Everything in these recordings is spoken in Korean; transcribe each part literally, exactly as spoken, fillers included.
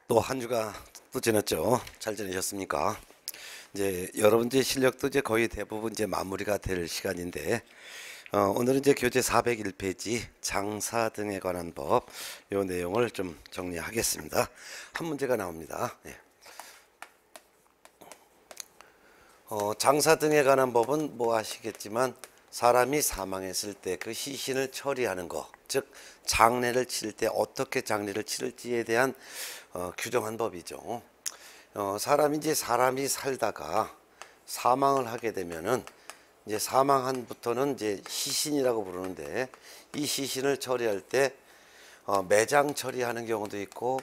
또 한 주가 또 지났죠. 잘 지내셨습니까? 이제 여러분들의 실력도 이제 거의 대부분 이제 마무리가 될 시간인데, 어, 오늘은 이제 교재 사백일 페이지 장사 등에 관한 법, 요 내용을 좀 정리하겠습니다. 한 문제가 나옵니다. 예. 어, 장사 등에 관한 법은 뭐 아시겠지만 사람이 사망했을 때 그 시신을 처리하는 것, 즉 장례를 치를 때 어떻게 장례를 치를지에 대한 어, 규정한 법이죠. 어, 사람이 이제 사람이 살다가 사망을 하게 되면은 이제 사망한부터는 이제 시신이라고 부르는데, 이 시신을 처리할 때 어, 매장 처리하는 경우도 있고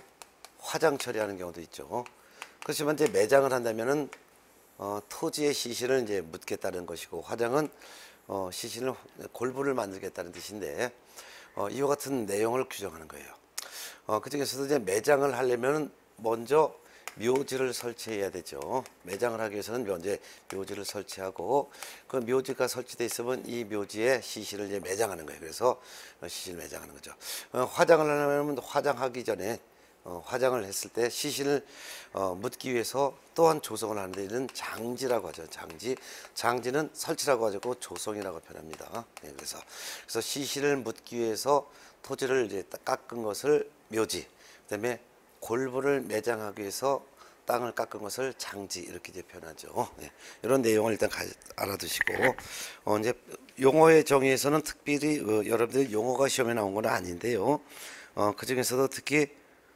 화장 처리하는 경우도 있죠. 그렇지만 이제 매장을 한다면은 어, 토지의 시신을 이제 묻겠다는 것이고, 화장은 어, 시신을 골부를 만들겠다는 뜻인데, 어, 이와 같은 내용을 규정하는 거예요. 어, 그 중에서도 이제 매장을 하려면 먼저 묘지를 설치해야 되죠. 매장을 하기 위해서는 먼저 묘지를 설치하고, 그 묘지가 설치되어 있으면 이 묘지에 시신을 이제 매장하는 거예요. 그래서 시신을 매장하는 거죠. 어, 화장을 하려면 화장하기 전에 어, 화장을 했을 때 시신을 어, 묻기 위해서 또한 조성을 하는 데는 장지라고 하죠. 장지. 장지는 설치라고 하고 조성이라고 표현합니다. 네, 그래서 그래서 시신을 묻기 위해서 토지를 이제 깎은 것을 묘지, 그다음에 골부를 매장하기 위해서 땅을 깎은 것을 장지, 이렇게 이제 표현하죠. 네, 이런 내용을 일단 가, 알아두시고, 어, 이제 용어의 정의에서는 특별히 어, 여러분들 용어가 시험에 나온 건 아닌데요. 어, 그 중에서도 특히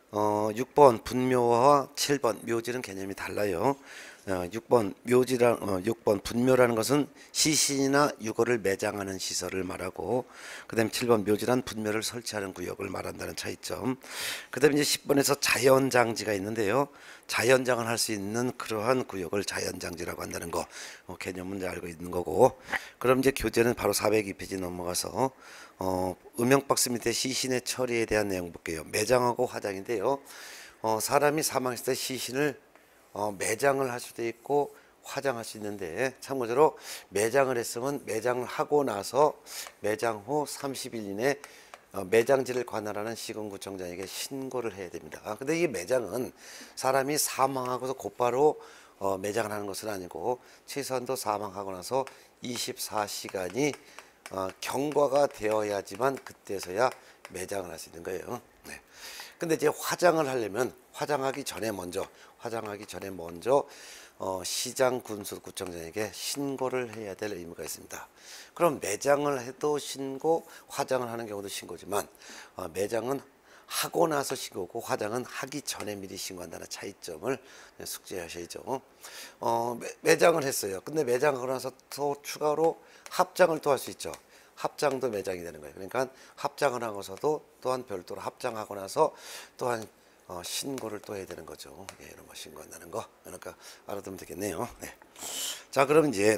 어, 육 번 분묘와 칠 번 묘지는 개념이 달라요. 어, 육 번 묘지라 어, 육 번 분묘라는 것은 시신이나 유골을 매장하는 시설을 말하고, 그다음에 칠 번 묘지란 분묘를 설치하는 구역을 말한다는 차이점. 그다음에 이제 십 번에서 자연장지가 있는데요. 자연장을 할 수 있는 그러한 구역을 자연장지라고 한다는 거, 어, 개념은 이제 알고 있는 거고. 그럼 이제 교재는 바로 사백이 페이지 넘어가서 어, 음영 박스 밑에 시신의 처리에 대한 내용 볼게요. 매장하고 화장인데요. 어, 사람이 사망했을 때 시신을 어, 매장을 할 수도 있고 화장할 수 있는데, 참고적으로 매장을 했으면 매장을 하고 나서 매장 후 삼십 일 이내 어, 매장지를 관할하는 시군구청장에게 신고를 해야 됩니다. 근데 이 매장은 사람이 사망하고서 곧바로 어, 매장을 하는 것은 아니고, 최소한도 사망하고 나서 이십사 시간이 어, 경과가 되어야지만 그때서야 매장을 할 수 있는 거예요. 네. 근데 이제 화장을 하려면 화장하기 전에 먼저 화장하기 전에 먼저 어, 시장 군수 구청장에게 신고를 해야 될 의무가 있습니다. 그럼 매장을 해도 신고, 화장을 하는 경우도 신고지만 어, 매장은 하고 나서 신고고 화장은 하기 전에 미리 신고한다는 차이점을 숙지하셔야죠. 어, 매, 장을 했어요. 근데 매장하고 나서 또 추가로 합장을 또 할 수 있죠. 합장도 매장이 되는 거예요. 그러니까 합장을 하고서도 또한 별도로 합장하고 나서 또한 어, 신고를 또 해야 되는 거죠. 예, 이런 거 신고한다는 거. 그러니까 알아두면 되겠네요. 네. 자, 그럼 이제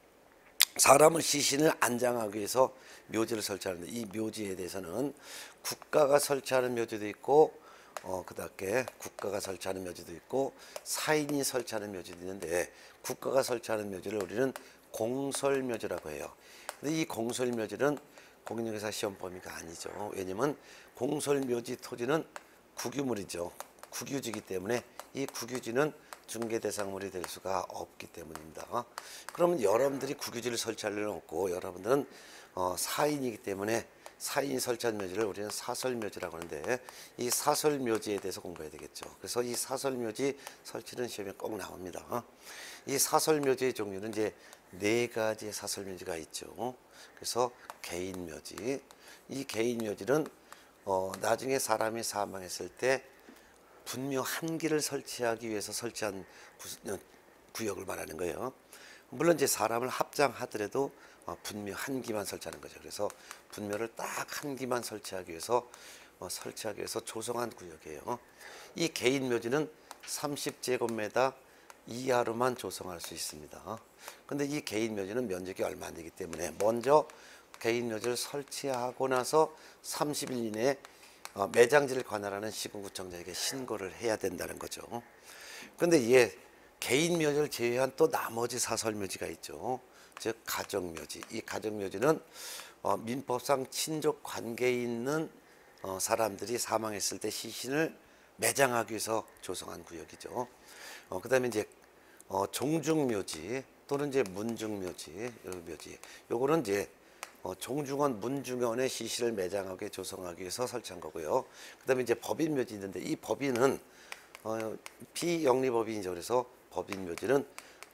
사람을 시신을 안장하기 위해서 묘지를 설치하는데, 이 묘지에 대해서는 국가가 설치하는 묘지도 있고, 어, 그다음에 국가가 설치하는 묘지도 있고, 사인이 설치하는 묘지도 있는데, 국가가 설치하는 묘지를 우리는 공설묘지라고 해요. 근데 이 공설묘지는 공인중개사 시험 범위가 아니죠. 왜냐면 공설묘지 토지는 국유물이죠. 국유지기 때문에 이 국유지는 중개 대상물이 될 수가 없기 때문입니다. 그러면 여러분들이 국유지를 설치할 일은 없고, 여러분들은 어, 사인이기 때문에 사인이 설치한 묘지를 우리는 사설묘지라고 하는데, 이 사설묘지에 대해서 공부해야 되겠죠. 그래서 이 사설묘지 설치는 시험에 꼭 나옵니다. 이 사설묘지의 종류는 이제 네 가지의 사설묘지가 있죠. 그래서 개인묘지, 이 개인묘지는 어, 나중에 사람이 사망했을 때 분묘 한 기를 설치하기 위해서 설치한 구, 구역을 말하는 거예요. 물론 이제 사람을 합장하더라도 어, 분묘 한 기만 설치하는 거죠. 그래서 분묘를 딱 한 기만 설치하기 위해서 어, 설치하기 위해서 조성한 구역이에요. 이 개인 묘지는 삼십 제곱미터 이하로만 조성할 수 있습니다. 근데 이 개인 묘지는 면적이 얼마 안 되기 때문에 먼저 개인 묘지를 설치하고 나서 삼십 일 이내에 어, 매장지를 관할하는 시군구청장에게 신고를 해야 된다는 거죠. 근데 이게 개인 묘지를 제외한 또 나머지 사설묘지가 있죠. 즉 가정묘지. 이 가정묘지는 어, 민법상 친족 관계에 있는 어, 사람들이 사망했을 때 시신을 매장하기 위해서 조성한 구역이죠. 어, 그다음에 이제 어, 종중묘지 또는 이제 문중묘지, 묘지. 요거는 이제 어, 종중원, 문중원의 시신을 매장하게 조성하기 위해서 설치한 거고요. 그다음에 이제 법인묘지 있는데 이 법인은 어, 비영리법인이죠. 그래서 법인묘지는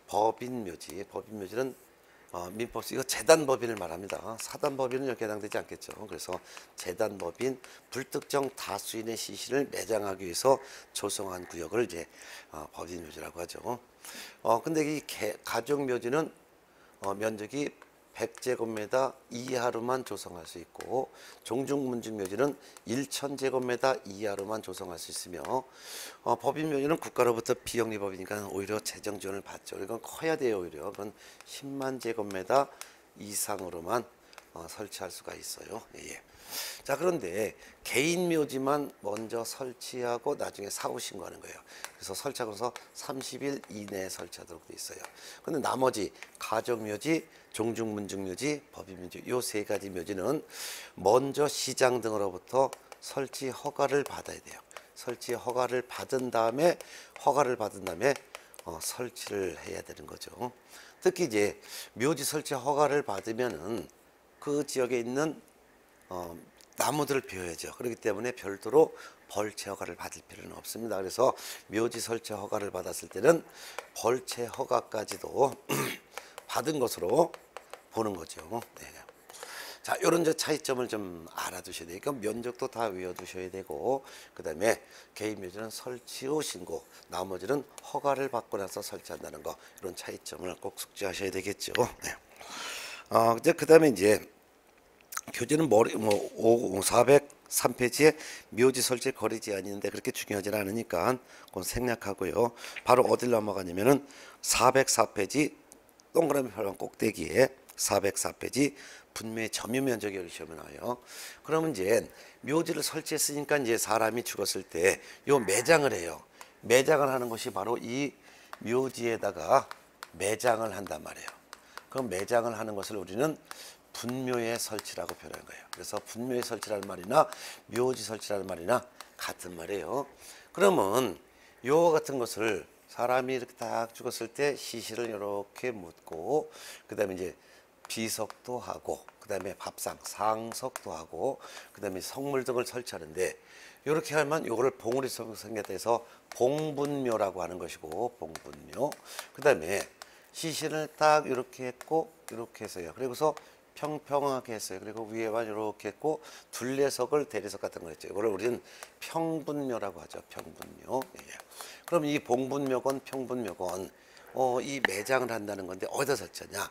법인묘지, 법인묘지는 어, 민법상 이거 재단법인을 말합니다. 사단법인은 여기 해당되지 않겠죠. 그래서 재단법인 불특정 다수인의 시신을 매장하기 위해서 조성한 구역을 이제 어, 법인묘지라고 하죠. 어 근데 이 개, 가족묘지는 어, 면적이 백 제곱미터 이하로만 조성할 수 있고 종중문중묘지는 천 제곱미터 이하로만 조성할 수 있으며 어, 법인묘지는 국가로부터 비영리법이니까 오히려 재정 지원을 받죠. 이건 커야 돼요. 오히려 그건 십만 제곱미터 이상으로만 어, 설치할 수가 있어요. 예. 자, 그런데 개인 묘지만 먼저 설치하고 나중에 사후 신고하는 거예요. 그래서 설치하고서 삼십 일 이내에 설치하도록 돼 있어요. 근데 나머지 가족묘지, 종중문중묘지, 법인묘지 요 세 가지 묘지는 먼저 시장 등으로부터 설치 허가를 받아야 돼요. 설치 허가를 받은 다음에 허가를 받은 다음에 어, 설치를 해야 되는 거죠. 특히 이제 묘지 설치 허가를 받으면은 그 지역에 있는 어, 나무들을 비워야죠. 그렇기 때문에 별도로 벌채 허가를 받을 필요는 없습니다. 그래서 묘지 설치 허가를 받았을 때는 벌채 허가까지도 받은 것으로 보는 거죠. 네. 자, 이런 차이점을 좀 알아두셔야 돼요. 그러니까 면적도 다 외워두셔야 되고, 그 다음에 개인 묘지는 설치 후 신고, 나머지는 허가를 받고 나서 설치한다는 거, 이런 차이점을 꼭 숙지하셔야 되겠죠. 네. 어, 이제 그 다음에 이제 교재는 머리 뭐 사백삼 페이지에 묘지 설치 거리 제한이 있는데 그렇게 중요하지 않으니까 그건 생략하고요. 바로 어딜 넘어가냐면은 사백사 페이지 동그라미 표랑 꼭대기에 사백사 페이지 분묘의 점유 면적이 여기 시험에 나와요. 그러면 이제 묘지를 설치했으니까 이제 사람이 죽었을 때 요 매장을 해요. 매장을 하는 것이 바로 이 묘지에다가 매장을 한단 말이에요. 그럼 매장을 하는 것을 우리는 분묘의 설치라고 표현한 거예요. 그래서 분묘의 설치라는 말이나 묘지 설치라는 말이나 같은 말이에요. 그러면 요와 같은 것을 사람이 이렇게 딱 죽었을 때 시신을 이렇게 묻고 그 다음에 이제 비석도 하고 그 다음에 밥상, 상석도 하고 그 다음에 성물 등을 설치하는데 이렇게 하면 요거를 봉우리 생겼다 해서 봉분묘라고 하는 것이고 봉분묘 그 다음에 시신을 딱 이렇게 했고 이렇게 해서요. 그리고서 평평하게 했어요. 그리고 위에만 이렇게 했고 둘레석을 대리석 같은 거 했죠. 이거를 우리는 평분묘라고 하죠. 평분묘. 예. 그럼 이 봉분묘건 평분묘건 어, 이 매장을 한다는 건데 어디다 설치하냐?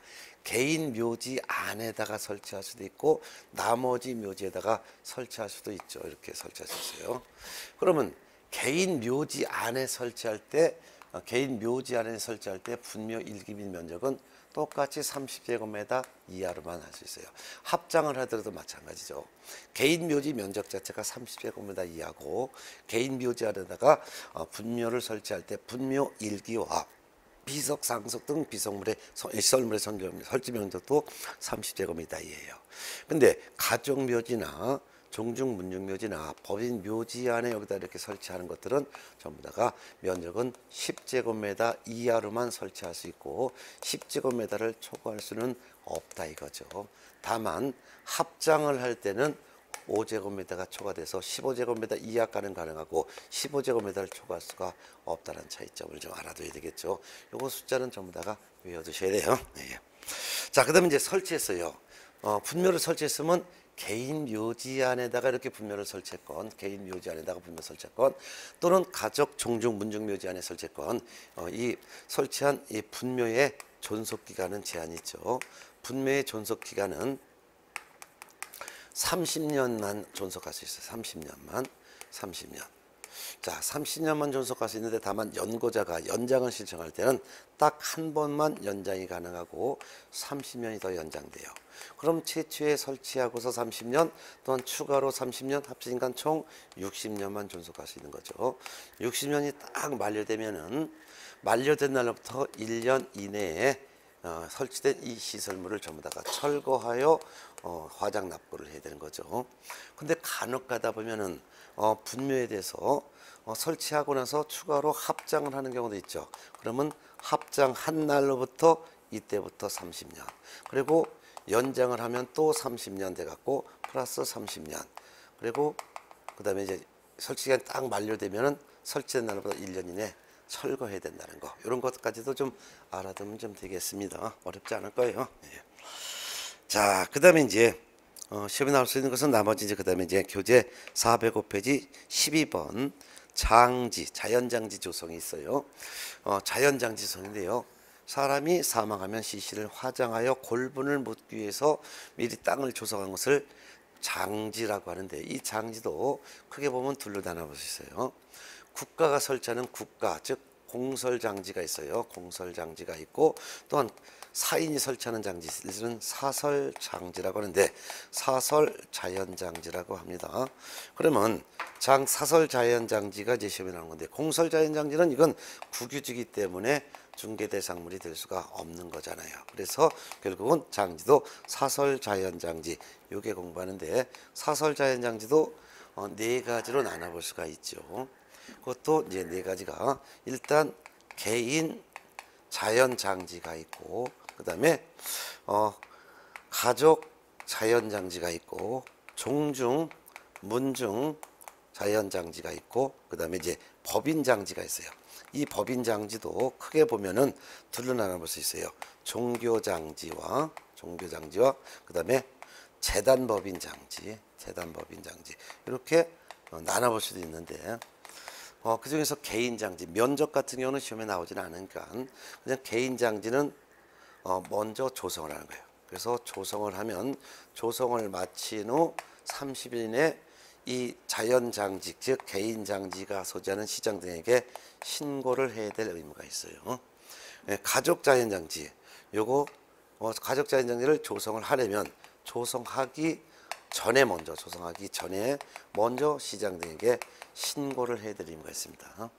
개인 묘지 안에다가 설치할 수도 있고 나머지 묘지에다가 설치할 수도 있죠. 이렇게 설치할 수 있어요. 그러면 개인 묘지 안에 설치할 때 어, 개인 묘지 안에 설치할 때 분묘 일기밀 면적은 똑같이 삼십 제곱미터 이하로만 할 수 있어요. 합장을 하더라도 마찬가지죠. 개인 묘지 면적 자체가 삼십 제곱미터 이하고 개인 묘지 안에다가 어, 분묘를 설치할 때 분묘 일기와 비석, 상석 등 비석물의 시설물의 설치 면적도 삼십 제곱미터 이하예요. 근데 가족 묘지나 종중 문중묘지나 법인 묘지 안에 여기다 이렇게 설치하는 것들은 전부 다가 면적은 십 제곱미터 이하로만 설치할 수 있고 십 제곱미터를 초과할 수는 없다 이거죠. 다만 합장을 할 때는 오 제곱미터가 초과돼서 십오 제곱미터 이하가는 가능하고 십오 제곱미터를 초과할 수가 없다는 차이점을 좀 알아둬야 되겠죠. 요거 숫자는 전부 다가 외워두셔야 돼요. 네. 자, 그 다음에 이제 설치했어요. 어, 분묘를 설치했으면 개인 묘지 안에다가 이렇게 분묘를 설치했건 개인 묘지 안에다가 분묘 설치했건 또는 가족 종중 문중 묘지 안에 설치했건 어, 이 설치한 이 분묘의 존속 기간은 제한이 있죠. 분묘의 존속 기간은 삼십 년만 존속할 수 있어요. 삼십 년만. 삼십 년. 자, 삼십 년만 존속할 수 있는데 다만 연고자가 연장을 신청할 때는 딱 한 번만 연장이 가능하고 삼십 년이 더 연장돼요. 그럼 최초에 설치하고서 삼십 년 또는 추가로 삼십 년 합치니까 총 육십 년만 존속할 수 있는 거죠. 육십 년이 딱 만료되면은 만료된 날부터 일 년 이내에 어, 설치된 이 시설물을 전부 다가 철거하여 어, 화장 납부를 해야 되는 거죠. 근데 간혹 가다 보면은 어, 분묘에 대해서 어, 설치하고 나서 추가로 합장을 하는 경우도 있죠. 그러면 합장한 날로부터 이때부터 삼십 년, 그리고 연장을 하면 또 삼십 년 돼 갖고 플러스 삼십 년, 그리고 그 다음에 이제 설치 기간이 딱 만료되면은 설치된 날보다 일 년 이내 철거해야 된다는 거, 이런 것까지도 좀 알아두면 좀 되겠습니다. 어렵지 않을 거예요. 예. 자, 그 다음에 이제 어, 시험에 나올 수 있는 것은 나머지 이제 그 다음에 이제 교재 사백오 페이지 십이 번 장지, 자연장지 조성이 있어요. 어, 자연장지 조성인데요. 사람이 사망하면 시신을 화장하여 골분을 묻기 위해서 미리 땅을 조성한 것을 장지라고 하는데, 이 장지도 크게 보면 둘로 나눠볼 수 있어요. 국가가 설치하는 국가, 즉 공설장지가 있어요. 공설장지가 있고, 또한 사인이 설치하는 장지는 사설장지라고 하는데, 사설자연장지라고 합니다. 그러면 장 사설자연장지가 이제 시험에 나오는 건데, 공설자연장지는 이건 국유지기 때문에 중개대상물이 될 수가 없는 거잖아요. 그래서 결국은 장지도 사설자연장지, 요게 공부하는데, 사설자연장지도 어, 네 가지로 나눠볼 수가 있죠. 그것도 이제 네 가지가, 일단 개인 자연장지가 있고, 그 다음에 어, 가족 자연장지가 있고, 종중 문중 자연장지가 있고, 그 다음에 이제 법인장지가 있어요. 이 법인장지도 크게 보면은 둘로 나눠볼 수 있어요. 종교장지와 종교장지와 그 다음에 재단법인장지, 재단법인장지, 이렇게 어, 나눠볼 수도 있는데, 어, 그 중에서 개인장지, 면적 같은 경우는 시험에 나오지는 않으니까 그냥 개인장지는 어, 먼저 조성을 하는 거예요. 그래서 조성을 하면 조성을 마친 후 삼십 일 이내 이 자연장지, 즉 개인장지가 소지하는 시장 등에게 신고를 해야 될 의무가 있어요. 예, 가족자연장지, 요거 어, 가족자연장지를 조성을 하려면 조성하기 전에 먼저 조성하기 전에 먼저 시장 등에게 신고를 해야 될 의무가 있습니다.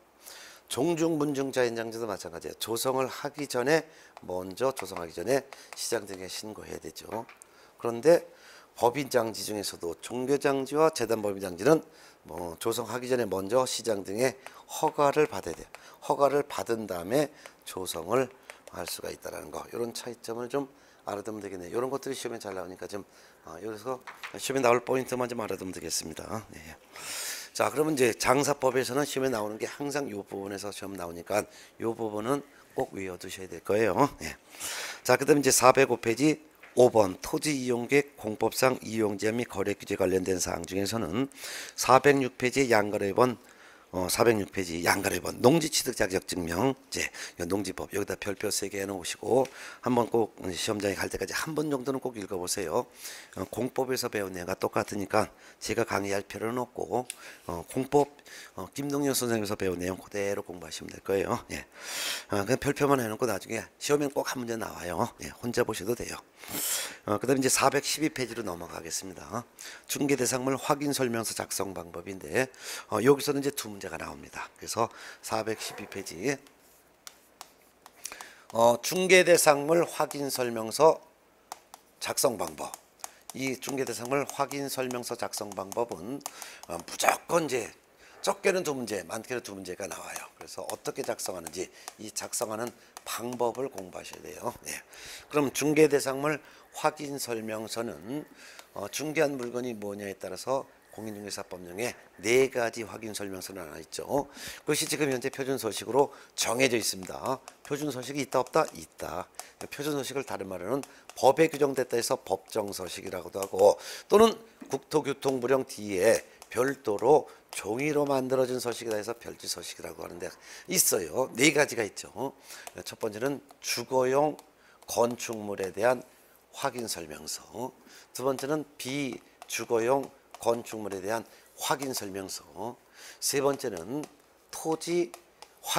종중문중자연장지도 마찬가지예요. 조성을 하기 전에 먼저 조성하기 전에 시장 등에 신고해야 되죠. 그런데 법인장지 중에서도 종교장지와 재단법인장지는 뭐 조성하기 전에 먼저 시장 등의 허가를 받아야 돼요. 허가를 받은 다음에 조성을 할 수가 있다는 거, 이런 차이점을 좀 알아두면 되겠네요. 이런 것들이 시험에 잘 나오니까 좀 어, 여기서 시험에 나올 포인트만 좀 알아두면 되겠습니다. 네. 자, 그러면 이제 장사법에서는 시험에 나오는 게 항상 이 부분에서 시험 나오니까 이 부분은 꼭 외워두셔야 될 거예요. 네. 자, 그다음 이제 사백오 페이지 오 번 토지 이용계획 공법상 이용제한 및 거래 규제 관련된 사항 중에서는 사백육 페이지 양거래번 어, 사백육 페이지 양거래번 농지취득 자격 증명제, 농지법, 여기다 별표 세 개 해놓으시고 한번 꼭 시험장에 갈 때까지 한 번 정도는 꼭 읽어보세요. 어, 공법에서 배운 내용과 똑같으니까 제가 강의할 필요는 없고 어, 공법 어, 김동현 선생님에서 배운 내용 그대로 공부하시면 될 거예요. 예. 어, 그냥 별표만 해놓고 나중에 시험엔 꼭 한 문제 나와요. 예, 혼자 보셔도 돼요. 어, 그 다음에 이제 사백십이 페이지로 넘어가겠습니다. 중개대상물 확인설명서 작성 방법인데, 어, 여기서는 이제 두 문제가 나옵니다. 그래서 사백십이 페이지 어, 중개대상물 확인설명서 작성 방법. 이 중개대상물 확인설명서 작성 방법은 어, 무조건 이제 적게는 두 문제, 많게는 두 문제가 나와요. 그래서 어떻게 작성하는지 이 작성하는 방법을 공부하셔야 돼요. 네. 그럼 중개대상물 확인설명서는 어, 중개한 물건이 뭐냐에 따라서 공인중개사법령에 네 가지 확인설명서는 하나 있죠. 그것이 지금 현재 표준서식으로 정해져 있습니다. 표준서식이 있다 없다? 있다. 표준서식을 다른 말로는 법에 규정됐다 해서 법정서식이라고도 하고, 또는 국토교통부령 뒤에 별도로 종이로 만들어진 서식이다 해서 별지서식이라고 하는데 있어요. 네 가지가 있죠. 첫 번째는 주거용 건축물에 대한 확인설명서, 두 번째는 비주거용 건축물에 대한 확인설명서, 세 번째는 토지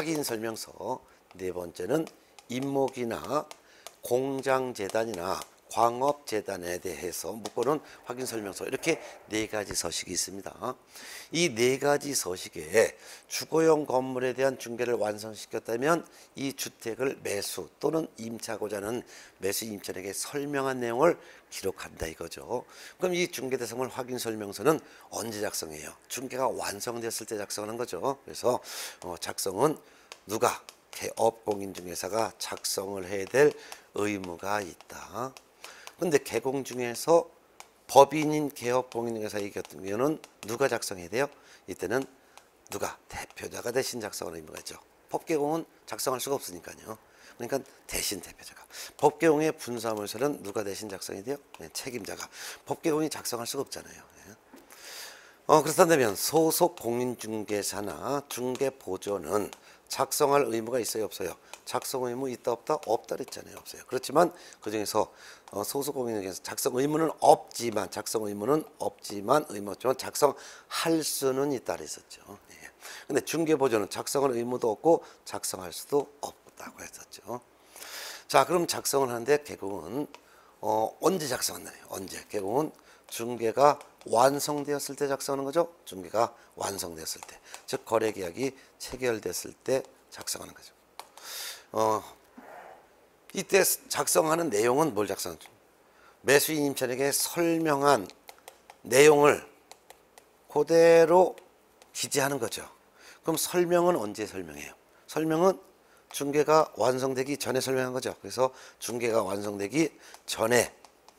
확인설명서, 네 번째는 임목이나 공장재단이나 광업재단에 대해서 묻고는 확인 설명서 이렇게 네 가지 서식이 있습니다. 이 네 가지 서식에 주거용 건물에 대한 중개를 완성시켰다면 이 주택을 매수 또는 임차하고자 하는 매수 임차인에게 설명한 내용을 기록한다 이거죠. 그럼 이 중개 대상물 확인 설명서는 언제 작성해요? 중개가 완성됐을 때 작성하는 거죠. 그래서 어, 작성은 누가? 개업공인중개사가 작성을 해야 될 의무가 있다. 근데 개공 중에서 법인인 개업공인중개사의 같은 경우는 누가 작성해야 돼요? 이때는 누가? 대표자가 대신 작성하는 의무가 있죠. 법개공은 작성할 수가 없으니까요. 그러니까 대신 대표자가. 법개공의 분사무서는 누가 대신 작성해야 돼요? 네, 책임자가. 법개공이 작성할 수가 없잖아요. 네. 어, 그렇다면 소속 공인중개사나 중개보조는 작성할 의무가 있어요, 없어요? 작성 의무 있다 없다? 없다 그랬잖아요. 없어요. 그렇지만 그중에서 어, 소속 공인중개사 작성 의무는 없지만 작성 의무는 없지만 의무 없지만 작성할 수는 있다 그랬었죠. 예. 근데 중개보조는 작성할 의무도 없고 작성할 수도 없다고 했었죠. 자, 그럼 작성을 하는데 개공은 어, 언제 작성한다요? 언제? 개공은 중개가 완성되었을 때 작성하는 거죠. 중개가 완성되었을 때, 즉 거래계약이 체결됐을 때 작성하는 거죠. 어, 이때 작성하는 내용은 뭘 작성하죠? 매수인 임차인에게 설명한 내용을 그대로 기재하는 거죠. 그럼 설명은 언제 설명해요? 설명은 중개가 완성되기 전에 설명한 거죠. 그래서 중개가 완성되기 전에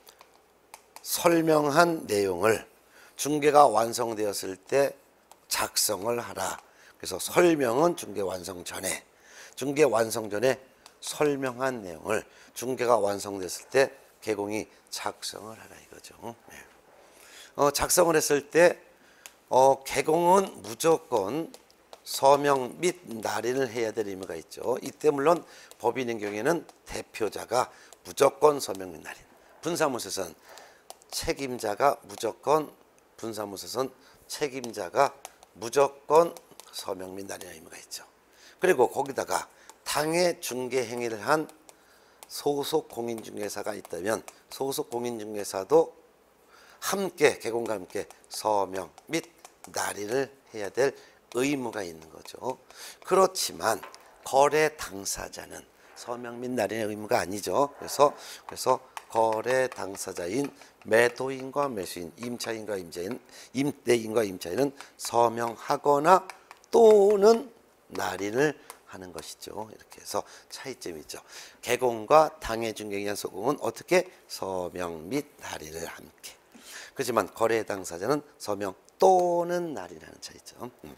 설명한 내용을 중개가 완성되었을 때 작성을 하라. 그래서 설명은 중개 완성 전에, 중개 완성 전에 설명한 내용을 중개가 완성됐을 때 개공이 작성을 하라 이거죠. 네. 어, 작성을 했을 때 어, 개공은 무조건 서명 및 날인을 해야 될 의무가 있죠. 이때 물론 법인인 경우에는 대표자가 무조건 서명 및 날인, 분사무소에서는 책임자가 무조건 분사무소선 책임자가 무조건 서명 및 날인의 의무가 있죠. 그리고 거기다가 당해 중개 행위를 한 소속 공인중개사가 있다면 소속 공인중개사도 함께 개공과 함께 서명 및 날인을 해야 될 의무가 있는 거죠. 그렇지만 거래 당사자는 서명 및 날인의 의무가 아니죠. 그래서 그래서 거래 당사자인 매도인과 매수인, 임차인과 임차인, 임대인과 임차인은 서명하거나 또는 날인을 하는 것이죠. 이렇게 해서 차이점이 있죠. 개공과 당해 중개에 의한 소공은 어떻게? 서명 및 날인을 함께. 그렇지만 거래 당사자는 서명 또는 날인하는 차이점. 음.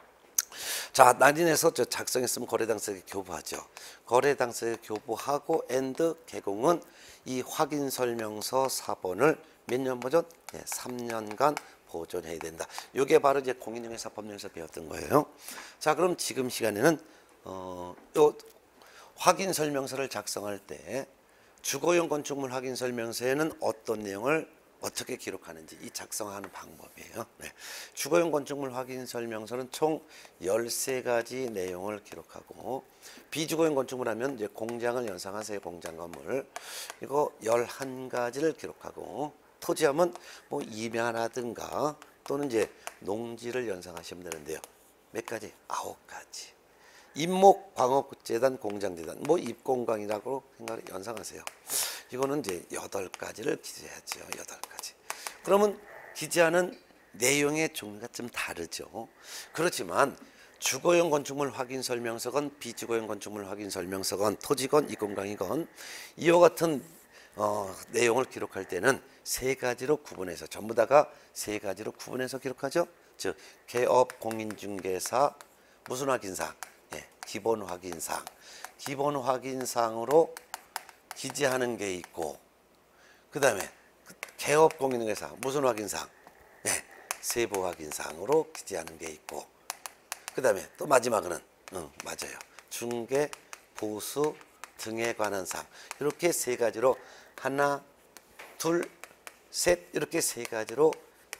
자, 날인해서 저 작성했으면 거래 당사자에게 교부하죠. 거래 당사자에게 교부하고 엔드 개공은 이 확인 설명서 사본을 몇 년 보존? 네, 삼 년간 보존해야 된다. 이게 바로 이제 공인중개사 법령에서 배웠던 거예요. 자, 그럼 지금 시간에는 어, 요 확인 설명서를 작성할 때 주거용 건축물 확인 설명서에는 어떤 내용을 어떻게 기록하는지 이 작성하는 방법이에요. 네. 주거용 건축물 확인 설명서는 총 열세 가지 내용을 기록하고 비주거용 건축물 하면 이제 공장을 연상하세요. 공장 건물. 이거 열한 가지를 기록하고 토지하면 뭐 임야라든가 또는 이제 농지를 연상하시면 되는데요. 몇 가지? 아홉 가지. 임목 광업재단 공장재단 뭐 입공강이라고 생각을 연상하세요. 이거는 이제 여덟 가지를 기재하죠. 여덟 가지. 그러면 기재하는 내용의 종류가 좀 다르죠. 그렇지만 주거용 건축물 확인 설명서건 비주거용 건축물 확인 설명서건 토지건 입공강이건 이와 같은 어, 내용을 기록할 때는 세 가지로 구분해서 전부 다가 세 가지로 구분해서 기록하죠. 즉 개업 공인중개사 무슨 확인사항? 예, 기본 확인사항. 기본 확인사항으로 기재하는 게 있고 그 다음에 개업 공인중개사 무슨 확인사항? 네, 세부 확인사항으로 기재하는 게 있고 그 다음에 또 마지막은 응, 맞아요. 중개, 보수 등에 관한 사항. 이렇게 세 가지로 하나, 둘, 셋 이렇게 세 가지로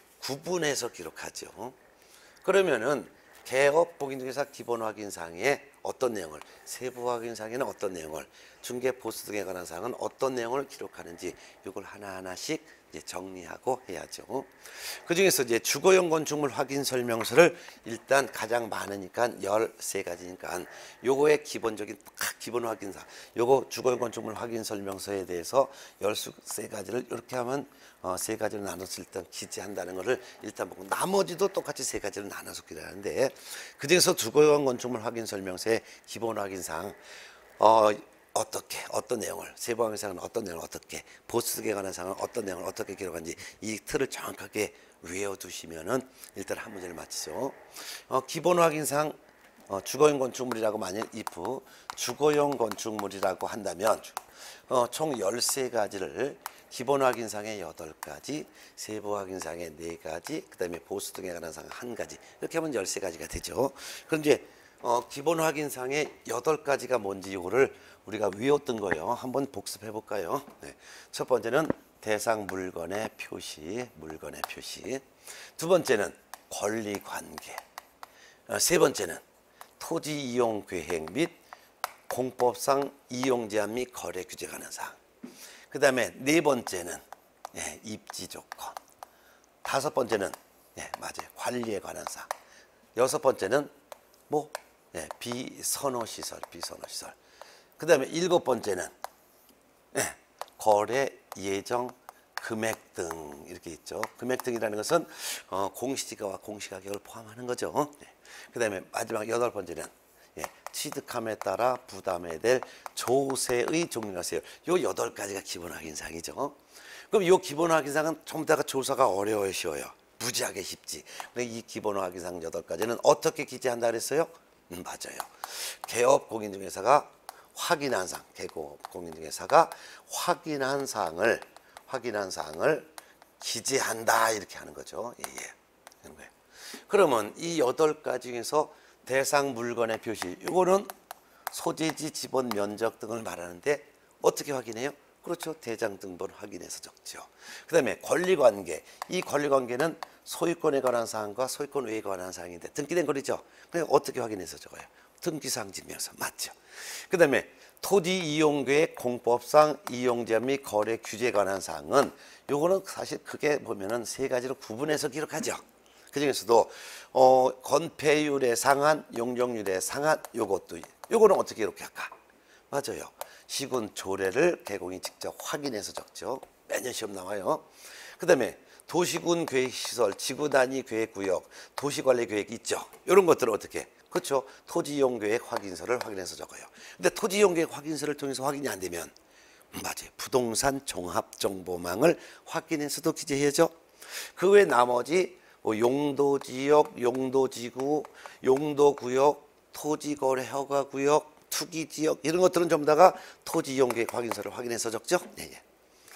구분해서 기록하죠. 그러면은 개업 공인중개사 기본 확인사항에 어떤 내용을, 세부 확인사항에는 어떤 내용을, 중개 보수 등에 관한 사항은 어떤 내용을 기록하는지 이걸 하나하나씩 이제 정리하고 해야죠. 그 중에서 이제 주거용 건축물 확인 설명서를 일단 가장 많으니까 열세 가지니까 요거의 기본적인 기본 확인사, 요거 주거용 건축물 확인 설명서에 대해서 열세 가지를 이렇게 하면 어, 세 가지로 나눠서 일단 기재한다는 것을 일단 보고 나머지도 똑같이 세 가지로 나눠서 기재하는데 그 중에서 주거용 건축물 확인 설명서의 기본 확인사항 어, 어떻게 어떤 내용을 세부 확인사항은 어떤 내용을 어떻게 보수 등에 관한 사항은 어떤 내용을 어떻게 기록하는지 이 틀을 정확하게 외워두시면은 일단 한 문제를 맞히죠. 어, 기본 확인사항 어, 주거용 건축물이라고 만약 if 주거용 건축물이라고 한다면 어, 총 열세 가지를 기본 확인사항의 여덟 가지, 세부 확인사항의 네 가지, 그 다음에 보수 등에 관한 사항 한 가지 이렇게 하면 열세 가지가 되죠. 그럼 이제 어, 기본 확인사항의 여덟 가지가 뭔지 이거를 우리가 외웠던 거예요. 한번 복습해 볼까요? 네. 첫 번째는 대상 물건의 표시, 물건의 표시. 두 번째는 권리관계. 어, 세 번째는 토지 이용 계획 및 공법상 이용 제한 및 거래 규제 관한 사항. 그 다음에 네 번째는 예, 입지 조건. 다섯 번째는 예, 맞아요. 관리에 관한 사항. 여섯 번째는 뭐 예, 비선호 시설, 비선호 시설. 그 다음에 일곱 번째는 예, 거래 예정 금액 등 이렇게 있죠. 금액 등이라는 것은 어, 공시지가와 공시가격을 포함하는 거죠. 예. 그 다음에 마지막 여덟 번째는 예, 취득함에 따라 부담해야 될 조세의 종류가 세요. 요 여덟 가지가 기본 확인사항이죠. 그럼 요 기본 확인사항은 전부 다가 조사가 어려워요, 쉬워요? 무지하게 쉽지. 근데 이 기본 확인사항 여덟 가지는 어떻게 기재한다 그랬어요? 음, 맞아요. 개업 공인중개사가 확인한 사항, 개업 공인중개사가 확인한 사항을 확인한 사항을 기재한다 이렇게 하는 거죠. 예, 예. 그런 거예요. 그러면 이 여덟 가지 중에서 대상 물건의 표시, 이거는 소재지, 지번, 면적 등을 말하는데 어떻게 확인해요? 그렇죠. 대장 등본 확인해서 적죠. 그 다음에 권리관계, 이 권리관계는 소유권에 관한 사항과 소유권 외에 관한 사항인데 등기된 거리죠. 그냥 어떻게 확인해서 적어요? 등기사항 증명서 맞죠. 그 다음에 토지 이용계획 공법상 이용제한 및 거래 규제에 관한 사항은 요거는 사실 크게 보면은 세 가지로 구분해서 기록하죠. 그 중에서도 어, 건폐율의 상한, 용적률의 상한 요것도 요거는 어떻게 이렇게 할까? 맞아요. 시군 조례를 개공이 직접 확인해서 적죠. 매년 시험 나와요. 그 다음에 도시군 계획시설, 지구단위 계획구역, 도시관리계획 있죠. 이런 것들은 어떻게? 그렇죠. 토지이용계획 확인서를 확인해서 적어요. 근데 토지이용계획 확인서를 통해서 확인이 안 되면 맞아요. 부동산 종합정보망을 확인해서도 기재해야죠. 그 외 나머지 뭐 용도지역, 용도지구, 용도구역, 토지거래 허가구역, 투기지역 이런 것들은 전부 다가 토지이용계획 확인서를 확인해서 적죠. 네, 네.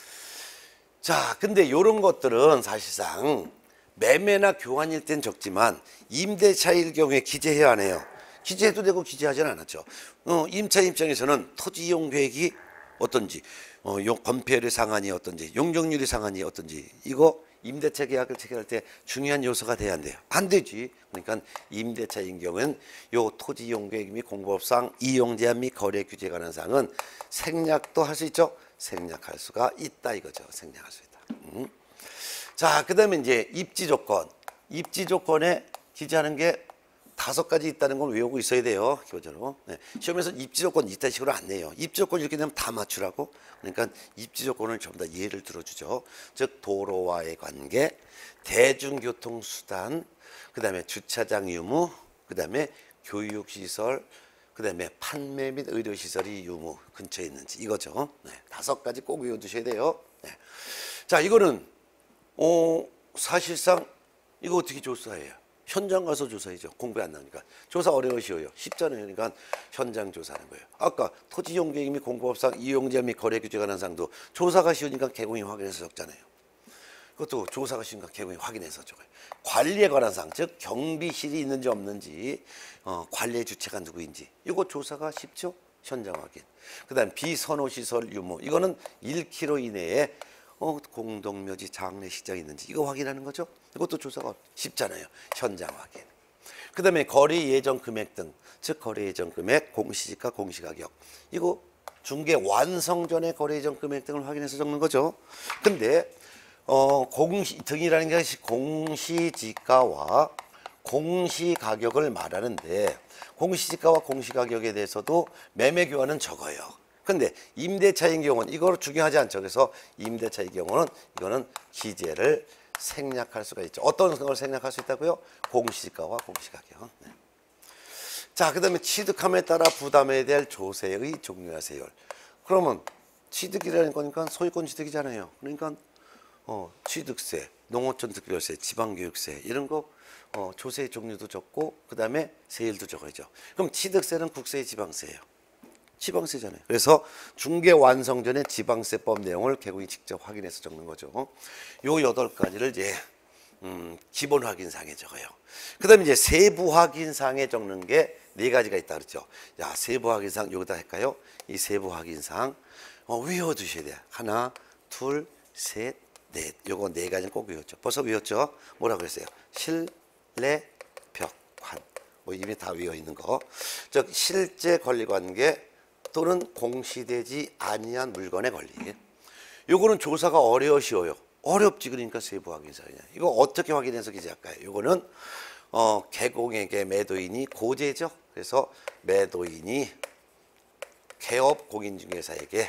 자, 근데 이런 것들은 사실상 매매나 교환일 땐 적지만 임대차일 경우에 기재해야 안 해요. 기재해도 되고 기재하지는 않았죠. 어, 임차 입장에서는 토지 이용 계획이 어떤지, 어, 건폐율의 상한이 어떤지, 용적률의 상한이 어떤지 이거 임대차 계약을 체결할 때 중요한 요소가 돼야 안 돼요. 안 되지. 그러니까 임대차인 경우는 요 토지 이용 계획 및 공법상 이용 제한 및 거래 규제에 관한 사항은 생략도 할 수 있죠. 생략할 수가 있다 이거죠. 생략할 수 있다. 음. 자, 그 다음에 이제 입지 조건. 입지 조건에 기재하는 게 다섯 가지 있다는 걸 외우고 있어야 돼요. 기본적으로. 네. 시험에서 입지 조건 이딴 식으로 안 내요. 입지 조건 이렇게 되면 다 맞추라고. 그러니까 입지 조건을 전부 다 예를 들어주죠. 즉 도로와의 관계, 대중교통수단, 그 다음에 주차장 유무, 그 다음에 교육시설, 그 다음에 판매 및 의료시설이 유무 근처에 있는지 이거죠. 네. 다섯 가지 꼭 외워두셔야 돼요. 네. 자, 이거는 어, 사실상 이거 어떻게 조사해요? 현장 가서 조사해죠. 공부 안 나오니까. 조사 어려워 쉬워요. 쉽잖아요. 그러니까 현장 조사하는 거예요. 아까 토지이용계획 및 공법상 이용제 및 거래 규제 관한 사항도 조사가 쉬우니까 개공이 확인해서 적잖아요. 그것도 조사가 쉬우니까 개공이 확인해서 적어요. 관리에 관한 사항, 즉 경비실이 있는지 없는지, 어, 관리의 주체가 누구인지 이거 조사가 쉽죠. 현장 확인. 그 다음 비선호시설 유무 이거는 일 킬로미터 이내에 어, 공동묘지 장례식장이 있는지 이거 확인하는 거죠. 이것도 조사가 쉽잖아요. 현장 확인. 그 다음에 거리 예정 금액 등 즉 거래 예정 금액, 공시지가, 공시가격. 이거 중개 완성 전에 거래 예정 금액 등을 확인해서 적는 거죠. 근데 어, 공시 등이라는 것이 공시지가와 공시가격을 말하는데 공시지가와 공시가격에 대해서도 매매 교환은 적어요. 근데 임대차인 경우는 이걸 중요하지 않죠. 그래서 임대차의 경우는 이거는 기재를 생략할 수가 있죠. 어떤 걸 생략할 수 있다고요? 공시지가와 공시가격. 네. 자, 그 다음에 취득함에 따라 부담해야 될 조세의 종류와 세율. 그러면 취득이라는 거니까 소유권 취득이잖아요. 그러니까 어, 취득세, 농어촌 특별세, 지방교육세 이런 거 어, 조세의 종류도 적고 그 다음에 세율도 적어야죠. 그럼 취득세는 국세의 지방세예요. 지방세잖아요. 그래서 중개 완성 전에 지방세법 내용을 개공이 직접 확인해서 적는 거죠. 요 여덟 가지를 이제 음, 기본 확인사항에 적어요. 그 다음에 이제 세부 확인사항에 적는 게 네 가지가 있다 그랬죠. 야, 세부 확인사항 여기다 할까요? 이 세부 확인사항 어, 외워두셔야 돼요. 하나, 둘, 셋, 넷. 요거 네 가지는 꼭 외웠죠. 벌써 외웠죠? 뭐라 그랬어요? 신뢰, 벽환. 뭐 이미 다 외워 있는 거. 즉 실제 권리관계 또는 공시되지 아니한 물건의 권리. 요거는 조사가 어려워 쉬워요. 어렵지. 그러니까 세부 확인사항이야. 이거 어떻게 확인해서 기재할까요? 요거는 어, 개공에게 매도인이 고재죠. 그래서 매도인이 개업 공인중개사에게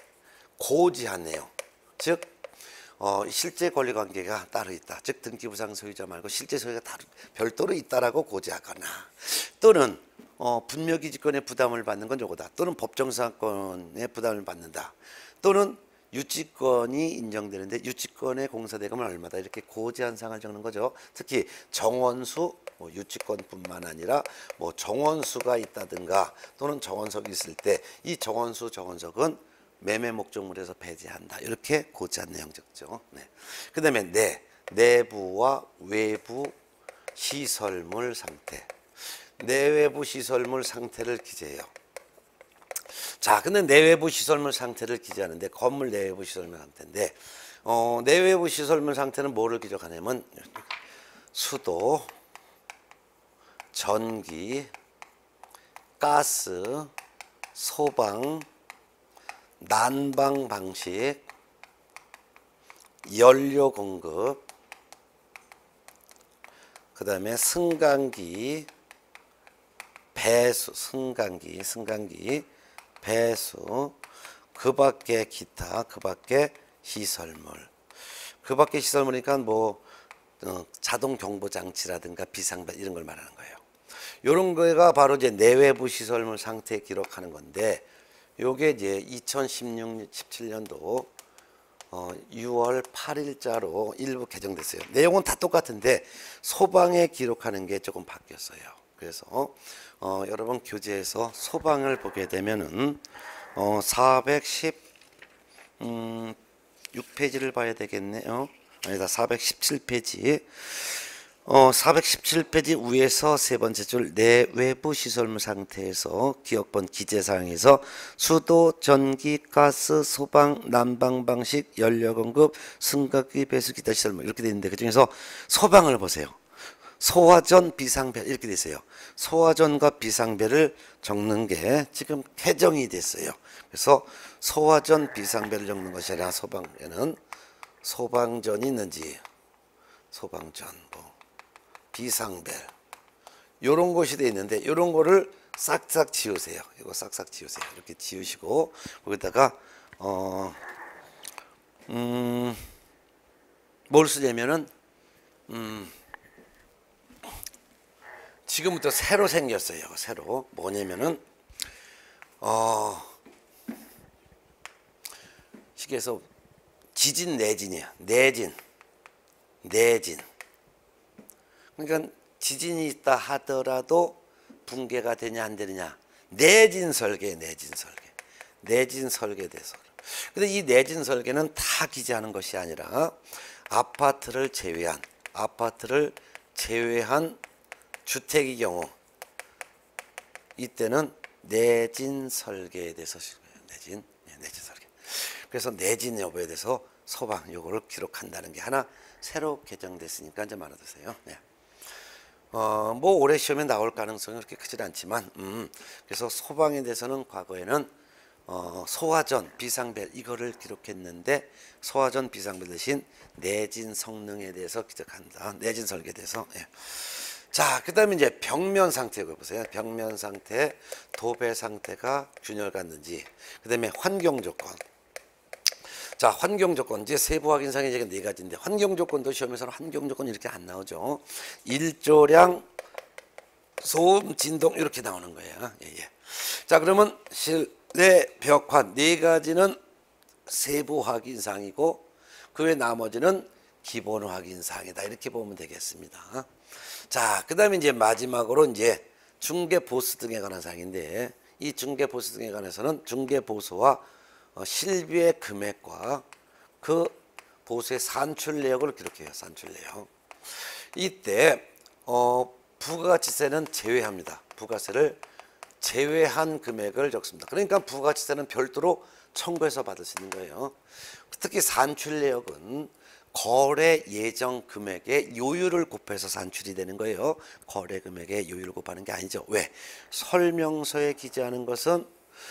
고지한 내용. 즉 어, 실제 권리관계가 따로 있다. 즉 등기부상 소유자 말고 실제 소유가 다른 별도로 있다라고 고지하거나 또는 어, 분묘기지권의 부담을 받는 건 요거다. 또는 법정사건의 부담을 받는다. 또는 유치권이 인정되는데 유치권의 공사대금은 얼마다 이렇게 고지한 사항을 적는 거죠. 특히 정원수, 뭐 유치권뿐만 아니라 뭐 정원수가 있다든가 또는 정원석이 있을 때 이 정원수, 정원석은 매매 목적물에서 배제한다. 이렇게 고지한 내용 적죠. 네. 그 다음에 내, 내부와 외부 시설물 상태. 내외부 시설물 상태를 기재해요. 자, 근데 내외부 시설물 상태를 기재하는데 건물 내외부 시설물 상태인데 어, 내외부 시설물 상태는 뭐를 기록하냐면 수도, 전기, 가스, 소방, 난방 방식, 연료 공급, 그 다음에 승강기, 배수, 승강기, 승강기, 배수, 그 밖에 기타, 그 밖에 시설물. 그 밖에 시설물이니까 뭐 어, 자동 경보 장치라든가 비상벨 이런 걸 말하는 거예요. 이런 거가 바로 이제 내외부 시설물 상태 기록하는 건데, 요게 이제 이천십육, 십칠 년도 어, 유월 팔일자로 일부 개정됐어요. 내용은 다 똑같은데 소방에 기록하는 게 조금 바뀌었어요. 그래서 어, 여러분 교재에서 소방을 보게 되면은 어, 사백십육 페이지를 봐야 되겠네요. 아니다, 사백십칠 페이지. 어, 사백십칠 페이지 위에서 세 번째 줄 내외부 시설물 상태에서 기억본 기재사항에서 수도, 전기, 가스, 소방, 난방 방식, 연료 공급, 승강기, 배수, 기타 시설물 이렇게 되어 있는데 그 중에서 소방을 보세요. 소화전, 비상벨 이렇게 돼 있어요. 소화전과 비상벨을 적는 게 지금 개정이 됐어요. 그래서 소화전, 비상벨을 적는 것이 아니라 소방에는 소방전이 있는지 소방전, 뭐 비상벨 요런 것이 돼 있는데 요런 거를 싹싹 지우세요. 이거 싹싹 지우세요. 이렇게 지우시고 거기다가 어, 음, 뭘 쓰냐면은 음, 지금부터 새로 생겼어요. 새로 뭐냐면은 어, 시계에서 지진 내진이야. 내진 내진 그러니까 지진이 있다 하더라도 붕괴가 되냐 안 되느냐. 내진 설계, 내진 설계, 내진 설계에 대해서. 근데 이 내진 설계는 다 기재하는 것이 아니라 아파트를 제외한 아파트를 제외한 주택의 경우 이때는 내진 설계에 대해서 내진 내진 설계. 그래서 내진 여부에 대해서 소방 요거를 기록한다는 게 하나 새로 개정됐으니까 이제 알아두세요. 네. 어, 뭐 올해 시험에 나올 가능성이 그렇게 크질 않지만, 음, 그래서 소방에 대해서는 과거에는 어, 소화전, 비상벨 이거를 기록했는데 소화전, 비상벨 대신 내진 성능에 대해서 기록한다. 내진 설계에 대해서. 예. 자, 그다음에 이제 벽면 상태 보세요. 벽면 상태, 도배 상태가 균열 같는지. 그다음에 환경 조건. 자, 환경 조건 이제 세부 확인상에 이제 네 가지인데 환경 조건도 시험에서는 환경 조건 이렇게 안 나오죠. 일조량, 소음, 진동 이렇게 나오는 거예요. 예, 예. 자, 그러면 실내 벽화 네 가지는 세부 확인상이고 그 외 나머지는 기본 확인상이다. 이렇게 보면 되겠습니다. 자, 그다음에 이제 마지막으로 이제 중개 보수 등에 관한 사항인데 이 중개 보수 등에 관해서는 중개 보수와 어, 실비의 금액과 그 보수의 산출 내역을 기록해요. 산출 내역. 이때 어, 부가가치세는 제외합니다. 부가세를 제외한 금액을 적습니다. 그러니까 부가가치세는 별도로 청구해서 받을 수 있는 거예요. 특히 산출 내역은 거래 예정 금액의 요율을 곱해서 산출이 되는 거예요. 거래 금액의 요율을 곱하는 게 아니죠. 왜? 설명서에 기재하는 것은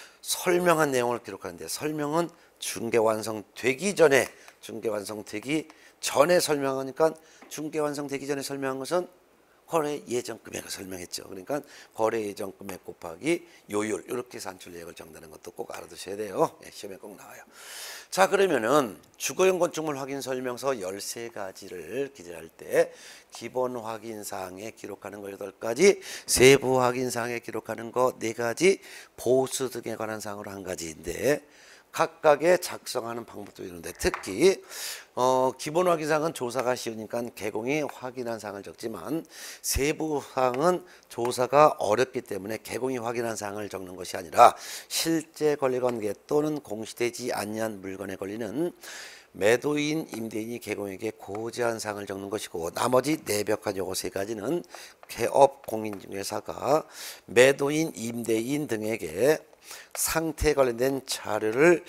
설명한 내용을 기록하는데 설명은 중개 완성되기 전에 중개 완성되기 전에 설명하니까 중개 완성되기 전에 설명한 것은 거래 예정 금액을 설명했죠. 그러니까 거래 예정 금액 곱하기 요율 이렇게 산출 내역을 정하는 것도 꼭 알아두셔야 돼요. 네, 시험에 꼭 나와요. 자, 그러면은 주거용 건축물 확인 설명서 열세 가지를 기재할 때 기본 확인 사항에 기록하는 거 여덟 가지, 세부 확인 사항에 기록하는 거 네 가지, 보수 등에 관한 사항으로 한 가지인데 각각의 작성하는 방법도 있는데 특히 어, 기본 확인사항은 조사가 쉬우니까 개공이 확인한 사항을 적지만 세부 사항은 조사가 어렵기 때문에 개공이 확인한 사항을 적는 것이 아니라 실제 권리관계 또는 공시되지 아니한 물건에 걸리는 매도인, 임대인이 개공에게 고지한 사항을 적는 것이고 나머지 내벽한 요거 세 가지는 개업 공인중개사가 매도인, 임대인 등에게 상태에 관련된 자료를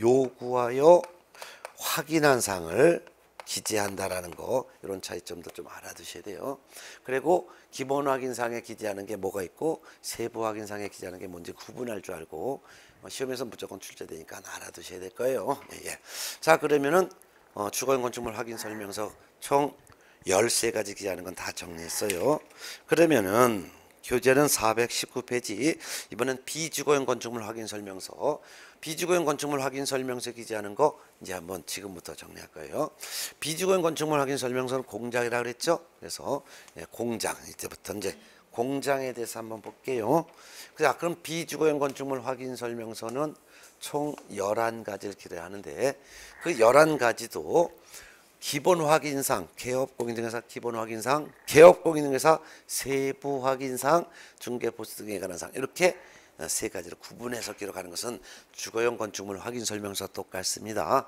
요구하여 확인한 사항을 기재한다라는 거 이런 차이점도 좀 알아두셔야 돼요. 그리고 기본 확인사항에 기재하는 게 뭐가 있고 세부 확인사항에 기재하는 게 뭔지 구분할 줄 알고 시험에서 무조건 출제되니까 알아두셔야 될 거예요. 예, 예. 자, 그러면은 어, 주거용 건축물 확인 설명서 총 열세 가지 기재하는 건 다 정리했어요. 그러면은 교재는 사백십구 페이지 이번엔 비주거용 건축물 확인 설명서 비주거용 건축물 확인 설명서 기재하는 거 이제 한번 지금부터 정리할 거예요. 비주거용 건축물 확인 설명서는 공장이라 그랬죠. 그래서 공장 이때부터 이제 공장에 대해서 한번 볼게요. 자, 그럼 비주거용 건축물 확인 설명서는 총 열한 가지를 기재하는데 그 열한 가지도 기본 확인상, 개업공인중개사 기본 확인상, 개업공인중개사 세부 확인상, 중개보수 등에 관한 사항 이렇게 세 가지를 구분해서 기록하는 것은 주거용 건축물 확인 설명서와 똑같습니다.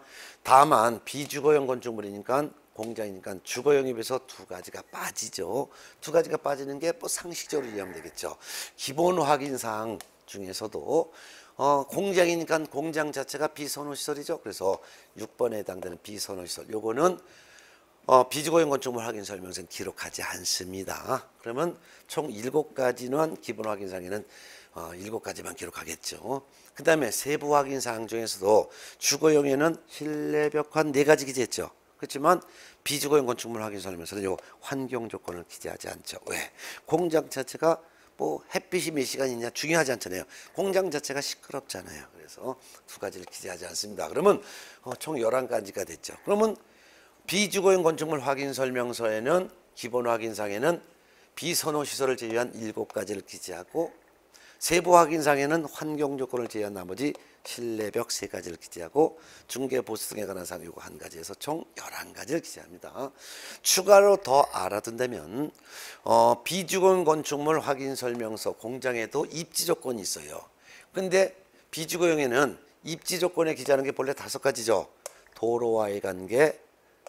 다만 비주거용 건축물이니까 공장이니까 주거용에 비해서 두 가지가 빠지죠. 두 가지가 빠지는 게 뭐 상식적으로 이해하면 되겠죠. 기본 확인사항 중에서도 어, 공장이니까 공장 자체가 비선호시설이죠. 그래서 육 번에 해당되는 비선호시설 요거는 어, 비주거용 건축물 확인 설명서는 기록하지 않습니다. 그러면 총 일곱 가지는 기본 확인사항에는 어, 일곱 가지만 기록하겠죠. 그 다음에 세부 확인사항 중에서도 주거용에는 실내벽화 네 가지 기재했죠. 그렇지만 비주거용 건축물 확인 설명서는 요 환경 조건을 기재하지 않죠. 왜? 공장 자체가 뭐 햇빛이 몇 시간 있냐 중요하지 않잖아요. 공장 자체가 시끄럽잖아요. 그래서 두 가지를 기재하지 않습니다. 그러면 어, 총 열한 가지가 됐죠. 그러면 비주거용 건축물 확인 설명서에는 기본 확인상에는 비선호시설을 제외한 일곱 가지를 기재하고 세부 확인상에는 환경 조건을 제외한 나머지 실내벽 세 가지를 기재하고 중개보수 등에 관한 사항 요거 한 가지에서 총 열한 가지를 기재합니다. 추가로 더 알아둔다면 어, 비주거용 건축물 확인 설명서 공장에도 입지 조건이 있어요. 근데 비주거용에는 입지 조건에 기재하는 게 본래 다섯 가지죠. 도로와의 관계,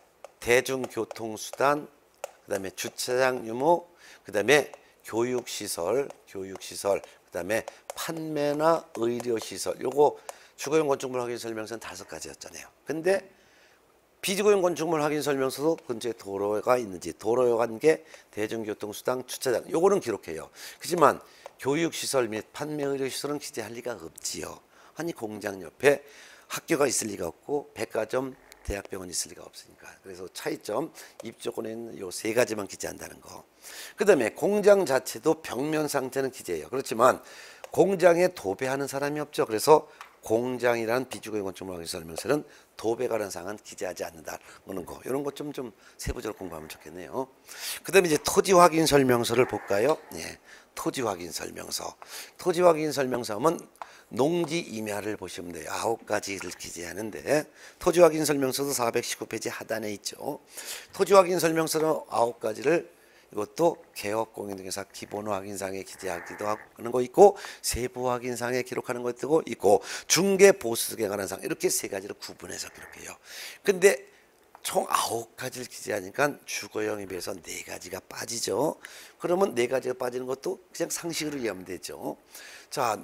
대중교통수단, 그 다음에 주차장 유무, 그 다음에 교육시설, 교육시설, 그 다음에 판매나 의료시설 요거 주거용 건축물 확인 설명서는 다섯 가지였잖아요. 근데 비주거용 건축물 확인 설명서도 근처에 도로가 있는지, 도로 관계, 대중교통수단, 주차장 요거는 기록해요. 그렇지만 교육시설 및 판매의료시설은 기재할 리가 없지요. 아니 공장 옆에 학교가 있을 리가 없고 백화점, 대학병원 있을 리가 없으니까. 그래서 차이점 입주권에 있는 요 세 가지만 기재한다는 거. 그 다음에 공장 자체도 벽면 상태는 기재해요. 그렇지만 공장에 도배하는 사람이 없죠. 그래서 공장이라는 비주거용 건축물 확인 설명서는 도배 관한 사항은 기재하지 않는다는 거. 이런 것 좀 좀 세부적으로 공부하면 좋겠네요. 그 다음에 이제 토지 확인 설명서를 볼까요? 네, 토지 확인 설명서. 토지 확인 설명서 하면 농지 임야를 보시면 돼요. 아홉 가지를 기재하는데 토지 확인 설명서도 사백십구 페이지 하단에 있죠. 토지 확인 설명서는 아홉 가지를 이것도 개업 공인중개사 기본 확인상에 기재하기도 하는 거 있고 세부 확인상에 기록하는 것도 있고 중개 보수 등에 관한 상 이렇게 세 가지를 구분해서 기록해요. 근데 총 아홉 가지를 기재하니까 주거용에 비해서 네 가지가 빠지죠. 그러면 네 가지가 빠지는 것도 그냥 상식으로 이해하면 되죠. 자,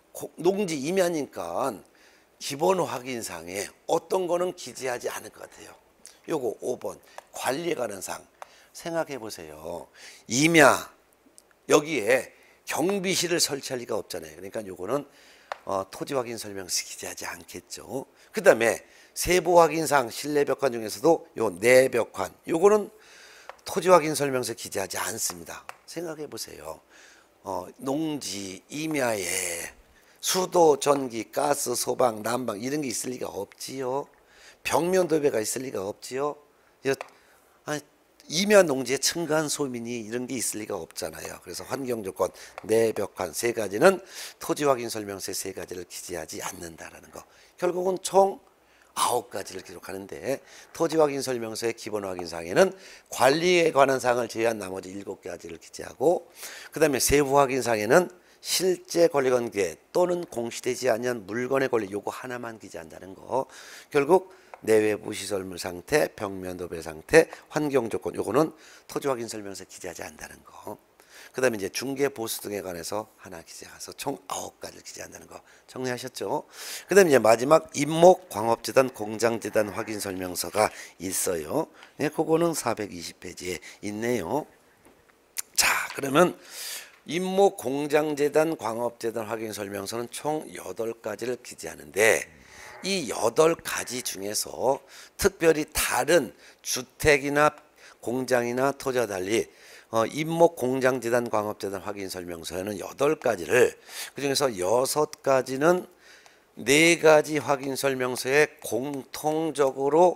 농지 임야니까 기본 확인상에 어떤 거는 기재하지 않을 것 같아요. 요거 오 번 관리에 관한 상. 생각해 보세요. 임야 여기에 경비실을 설치할 리가 없잖아요. 그러니까 요거는 어, 토지 확인 설명서 기재하지 않겠죠. 그 다음에 세부 확인상 실내벽관 중에서도 요 내벽관 요거는 토지 확인 설명서 기재하지 않습니다. 생각해 보세요. 어, 농지 임야에 수도, 전기, 가스, 소방, 난방 이런 게 있을 리가 없지요. 벽면 도배가 있을 리가 없지요. 아니, 임야 농지에 층간 소민이 이런 게 있을 리가 없잖아요. 그래서 환경 조건, 내벽관 세 가지는 토지 확인 설명서의 세 가지를 기재하지 않는다라는 거. 결국은 총 아홉 가지를 기록하는데 토지 확인 설명서의 기본 확인 사항에는 관리에 관한 사항을 제외한 나머지 일곱 가지를 기재하고 그다음에 세부 확인 사항에는 실제 권리관계 또는 공시되지 않은 물건의 권리 요거 하나만 기재한다는 거. 결국 내외부 시설물 상태, 벽면 도배 상태, 환경 조건 요거는 토지 확인 설명서에 기재하지 않는다는 거. 그 다음에 이제 중개 보수 등에 관해서 하나 기재해서 총 아홉 가지를 기재한다는 거 정리하셨죠? 그 다음에 이제 마지막 임목 광업재단 공장재단 확인 설명서가 있어요. 네, 그거는 사백이십 페이지에 있네요. 자, 그러면 임목 공장재단 광업재단 확인 설명서는 총 여덟 가지를 기재하는데 이 여덟 가지 중에서 특별히 다른 주택이나 공장이나 토지와 달리 어, 임목 공장재단 광업재단 확인 설명서에는 여덟 가지를 그중에서 여섯 가지는 네 가지 확인 설명서에 공통적으로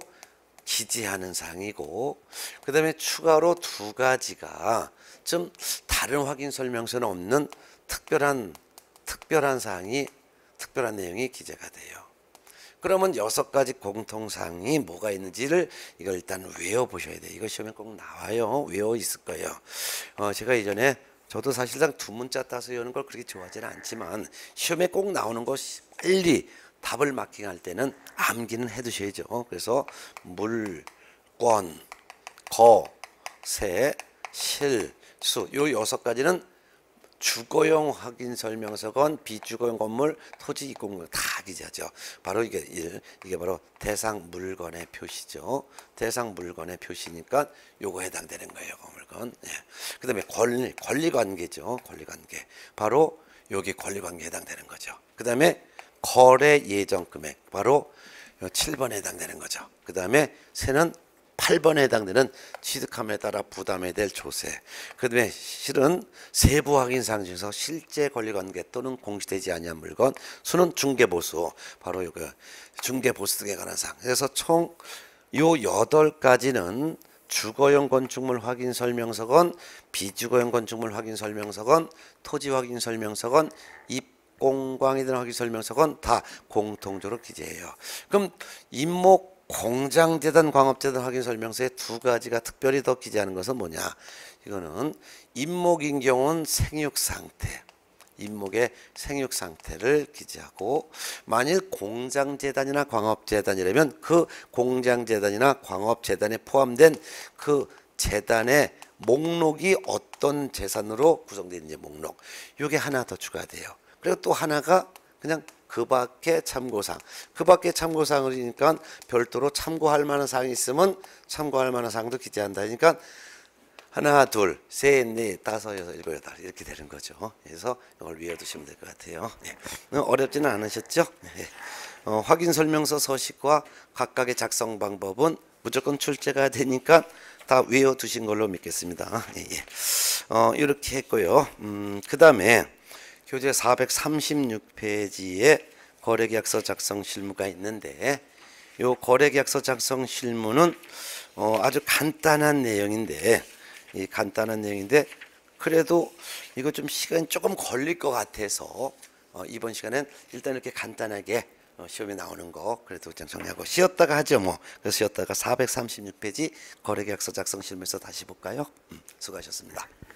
기재하는 사항이고 그 다음에 추가로 두 가지가 좀 다른 확인 설명서는 없는 특별한 특별한 사항이 특별한 내용이 기재가 돼요. 그러면 여섯 가지 공통사항이 뭐가 있는지를 이걸 일단 외워보셔야 돼요. 이거 시험에 꼭 나와요. 외워 있을 거예요. 어, 제가 이전에 저도 사실상 두 문자 따서 외우는 걸 그렇게 좋아하지는 않지만 시험에 꼭 나오는 거 빨리 답을 마킹할 때는 암기는 해두셔야죠. 그래서 물, 권, 거, 세, 실, 수 요 여섯 가지는 주거용 확인 설명서건 비주거용 건물 토지 이권물 다 기재하죠. 바로 이게 일 이게 바로 대상 물건의 표시죠. 대상 물건의 표시니까 요거 해당되는 거예요. 그 물건. 예. 그다음에 권리 권리 관계죠. 권리 관계. 바로 여기 권리 관계에 해당되는 거죠. 그다음에 거래 예정 금액 바로 칠 번에 해당되는 거죠. 그다음에 세는 팔 번에 해당되는 취득함에 따라 부담해야 될 조세. 그 다음에 실은 세부 확인사항 중에서 실제 권리관계 또는 공시되지 아니한 물건, 수는 중개보수, 바로 이거 중개보수 등에 관한 사항. 그래서 총 요 여덟 가지는 주거용 건축물 확인 설명서건, 비주거용 건축물 확인 설명서건, 토지 확인 설명서건, 입공광에 대한 확인 설명서건 다 공통적으로 기재해요. 그럼 임목 공장재단 광업재단 확인 설명서에 두 가지가 특별히 더 기재하는 것은 뭐냐? 이거는 임목인 경우는 생육 상태, 임목의 생육 상태를 기재하고 만일 공장재단이나 광업재단이라면 그 공장재단이나 광업재단에 포함된 그 재단의 목록이 어떤 재산으로 구성되어 있는지 목록. 이게 하나 더 추가돼요. 그리고 또 하나가 그냥 그 밖에 참고사항. 그 밖에 참고사항이니까 별도로 참고할 만한 사항이 있으면 참고할 만한 사항도 기재한다. 그러니까 하나, 둘, 셋, 넷, 다섯, 여섯, 일곱, 여덟 이렇게 되는 거죠. 그래서 이걸 외워두시면 될 것 같아요. 네. 어렵지는 않으셨죠? 네. 어, 확인 설명서 서식과 각각의 작성 방법은 무조건 출제가 되니까 다 외워두신 걸로 믿겠습니다. 예, 예. 어, 이렇게 했고요. 음, 그 다음에 교재 사백삼십육 페이지에 거래계약서 작성 실무가 있는데 이 거래계약서 작성 실무는 어, 아주 간단한 내용인데 이 간단한 내용인데 그래도 이거 좀 시간이 조금 걸릴 것 같아서 어, 이번 시간엔 일단 이렇게 간단하게 어, 시험에 나오는 거 그래도 그냥 정리하고 쉬었다가 하죠 뭐. 그래서 쉬었다가 사백삼십육 페이지 거래계약서 작성 실무에서 다시 볼까요? 음, 수고하셨습니다.